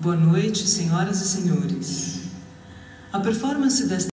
Boa noite, senhoras e senhores. A performance desta